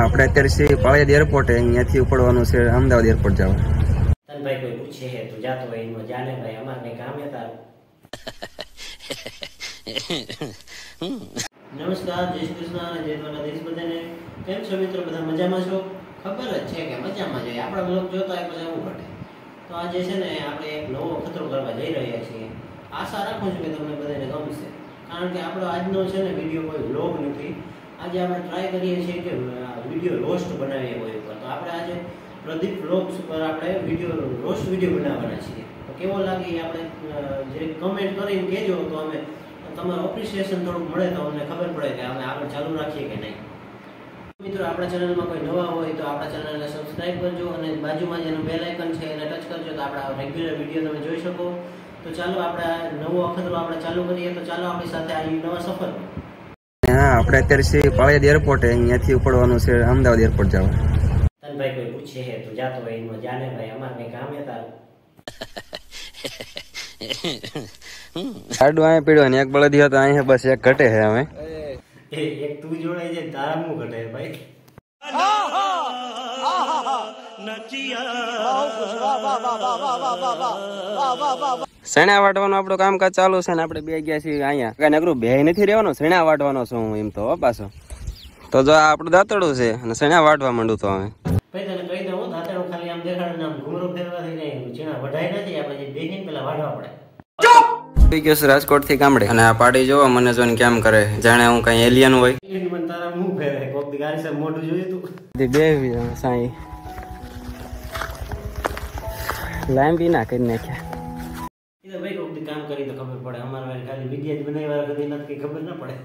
આપણે અત્યારે પાળિયાદ એરપોર્ટ અહીંયાથી ઉપડવાનું છે અમદાવાદ એરપોર્ટ જવા. તને ભાઈ કોઈ પૂછે હે તું જાતો હોય એમાં જાને ભાઈ અમારે કઈ કામ હે તારું. નમસ્કાર, જય શ્રી કૃષ્ણ અને જય દ્વારકાધીશ બધાને. કેમ છો મિત્રો? બધા મજામાં છો? ખબર જ છે કે મજામાં જઈએ. આપણા બ્લોગ જોતા હોય પછી એવું ઘટે. તો આજે છે ને આપણે એક નવો ખતરો કરવા જઈ રહ્યા છીએ. આશા રાખું છું કે તમને બધાને ગમશે, કારણ કે આપણો આજનો છે ને વિડીયો કોઈ બ્લોગ નથી. આજે આપણે ટ્રાય કરીએ છીએ કે વિડીયો રોસ્ટ બનાવીએ કોઈ ઉપર. તો આપણે આજે પ્રદીપ બ્લોગ્સ પર આપણે રોસ્ટ વિડીયો બનાવવાના છીએ. તો કેવો લાગે એ આપણે જે કમેન્ટ કરીને કહેજો, તો અમે તમારું એપ્રિસિએશન થોડુંક મળે તો અમને ખબર પડે કે અમે આગળ ચાલુ રાખીએ કે નહીં. મિત્રો, આપણા ચેનલમાં કોઈ નવા હોય તો આપણા ચેનલને સબસ્ક્રાઇબ કરજો અને બાજુમાં જેનું બેલ આઇકન છે એને ટચ કરજો તો આપણા રેગ્યુલર વિડીયો તમે જોઈ શકો. તો ચાલો આપણે નવો અખતરો આપણે ચાલુ કરીએ. તો ચાલો આપણી સાથે આ નવા સફર. હા, આપણે અત્યારે પાળિયાદ એરપોર્ટ અહીંયાથી ઉપડવાનું છે અમદાવાદ એરપોર્ટ જવા. તને ભાઈ કોઈ પૂછે હે તું જાતો હોય એમાં જાને ભાઈ અમારે કઈ કામ હે તારું. આડું અહીંયા પીડ્યો ને એક બળદી હતો અહીંયા, બસ એક ઘટે છે અમે. એક તું જોડાઈ જાય તારા હું ઘટે ભાઈ. શેણા વાટવાનું આપણું કામકાજ ચાલુ છે ને આપણે બે ગયા છીએ અહીંયા. નકરું બે નથી રહેવાનું, શેણા વાટવાનો છું હું એમ તો પાછો. તો જો આ આપણું દાંતડું છે અને શેણા વાટવા માંડું તો અમે. ભાઈ તને કહી દઉં, દાંતડું ખાલી આમ દેખાડે આમ ઘૂમરો ફેરવા થઈ જાય, ચીણા વઢાય નથી. આપણે જે બેહીને પેલા વાઢવા પડે. રાજકોટ થી ગામડે અને આ પાડી જોવો મને જોઈને કેમ કરે, જાણે હું કઈ એલિયન હોય. મને તારા મું ફેરે કોક દી ગાડી સાહેબ મોઢું જોયું તું બે સાઈ લાઈમ બી ના કરી નાખ્યા. એ તો ભાઈ કોક દી કામ કરી તો ખબર પડે. અમારા વાળી ખાલી વિડિયો જ બનાવ્યા કદી નથી, ખબર ના પડે.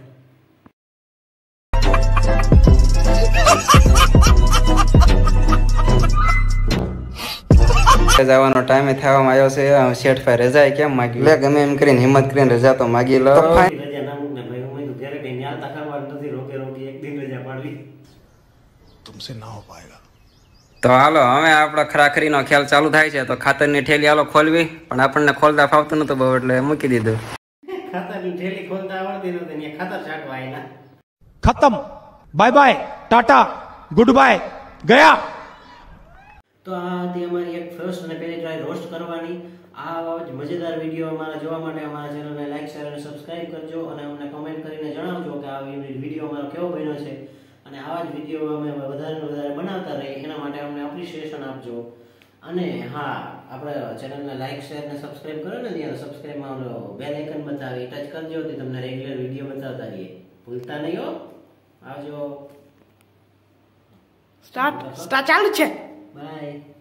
જવાનો ટાઈમ થવામાં આવ્યો છે. શેઠ ભાઈ રજા કેમ માગી લે, ગમે એમ કરીને હિંમત કરીને રજા તો માગી લો. રજા ના મૂક ને ભાઈ, હું તો ઘરે કઈ ન્યાતા ખાવાનું નથી. રોકે રોકી એક દિન રજા પાડવી तुमसे ना हो पाएगा. તો હાલો હવે આપણો ખરાખરીનો ખ્યાલ ચાલુ થાય છે. તો ખાતરની ઠેલી હાલો ખોલવી, પણ આપણને ખોલતા ફાવતું નતું બહુ એટલે મૂકી દીધું. ખાતરની ઠેલી ખોલતા આવડતી નહોતી ને ખાતર છાંટવા આયલા. खत्म. Bye bye, tata, goodbye, गया. તો આ હતી અમારી એક ફર્સ્ટ અને પહેલી ટ્રાય રોસ્ટ કરવાની. આ જ મજેદાર વિડીયો અમારા જોવા માટે અમારા ચેનલને લાઈક, શેર અને સબસ્ક્રાઇબ કરજો અને અમને કમેન્ટ કરીને જણાવજો કે આ વિડીયો અમારો કેવો બન્યો છે. અને આવા જ વિડીયો અમે વધારે ને વધારે બનાવતા રહીએ એના માટે અમને એપ્રિસિએશન આપજો. અને હા, આપણે ચેનલને લાઈક, શેર અને સબસ્ક્રાઇબ કરો ને, ત્યાં સબસ્ક્રાઇબમાં બેલ આઇકન બતાવે એ ટચ કરજો તો તમને રેગ્યુલર વિડીયો બતાવતા રહીએ. ભૂલતા નહીં હો. આવજો. સ્ટાર્ટ ચાલુ છે. બાય.